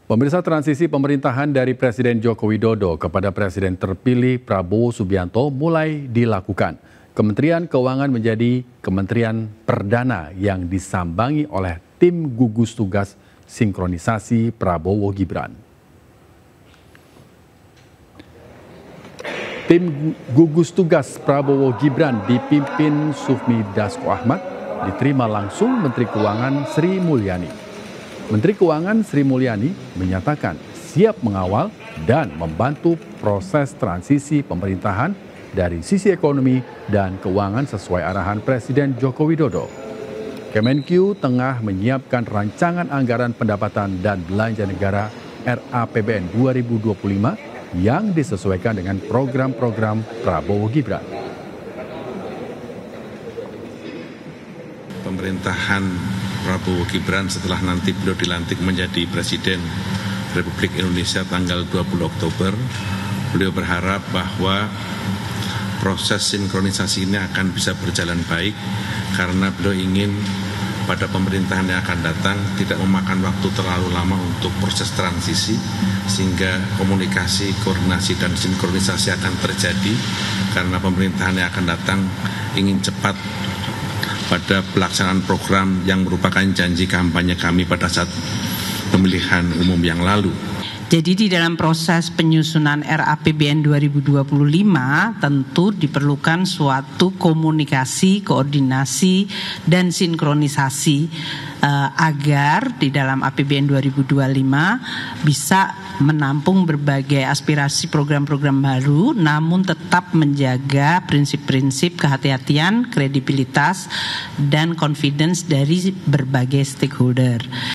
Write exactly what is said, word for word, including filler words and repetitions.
Pemirsa, transisi pemerintahan dari Presiden Joko Widodo kepada Presiden terpilih Prabowo Subianto mulai dilakukan. Kementerian Keuangan menjadi kementerian perdana yang disambangi oleh tim gugus tugas sinkronisasi Prabowo Gibran. Tim gugus tugas Prabowo Gibran dipimpin Sufmi Dasko Ahmad diterima langsung Menteri Keuangan Sri Mulyani. Menteri Keuangan Sri Mulyani menyatakan siap mengawal dan membantu proses transisi pemerintahan dari sisi ekonomi dan keuangan sesuai arahan Presiden Joko Widodo. Kemenkeu tengah menyiapkan rancangan anggaran pendapatan dan belanja negara R A P B N dua ribu dua puluh lima yang disesuaikan dengan program-program Prabowo Gibran. Pemerintahan Prabowo Gibran setelah nanti beliau dilantik menjadi Presiden Republik Indonesia tanggal dua puluh Oktober, beliau berharap bahwa proses sinkronisasi ini akan bisa berjalan baik karena beliau ingin pada pemerintahan yang akan datang tidak memakan waktu terlalu lama untuk proses transisi sehingga komunikasi, koordinasi dan sinkronisasi akan terjadi karena pemerintahan yang akan datang ingin cepat pada pelaksanaan program yang merupakan janji kampanye kami pada saat pemilihan umum yang lalu. Jadi di dalam proses penyusunan R A P B N dua ribu dua puluh lima tentu diperlukan suatu komunikasi, koordinasi, dan sinkronisasi uh, agar di dalam A P B N dua ribu dua puluh lima bisa menampung berbagai aspirasi program-program baru namun tetap menjaga prinsip-prinsip kehati-hatian, kredibilitas, dan confidence dari berbagai stakeholder.